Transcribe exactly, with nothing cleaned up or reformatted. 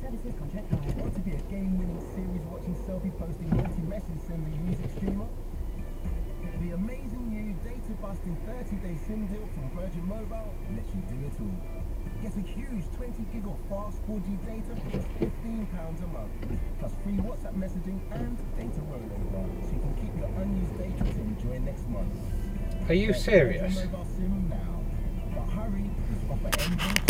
Services contract hire. Want to be a game-winning series watching selfie posting multi-message sending music streamer? The amazing new data busting thirty day SIM deal from Virgin Mobile lets you do it all. Get a huge twenty gig of fast four G data for just fifteen pounds a month, plus free WhatsApp messaging and data rollover, so you can keep your unused data to enjoy next month. Are you serious? Virgin Mobile SIM now. But hurry, this offer ends on